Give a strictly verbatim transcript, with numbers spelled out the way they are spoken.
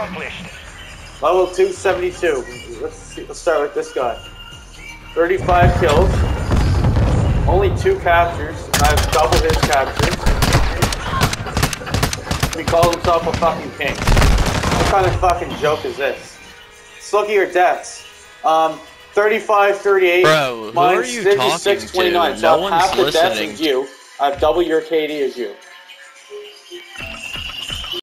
Level two seventy-two. Let's see, let's start with this guy. thirty-five kills. Only two captures. And I've doubled his captures. He calls himself a fucking king. What kind of fucking joke is this? Let's look at your deaths. Um, thirty-five, thirty-eight. Bro, who are you talking to? twenty-nine. So No I have one's half the deaths listening. as you. I have double your K D as you.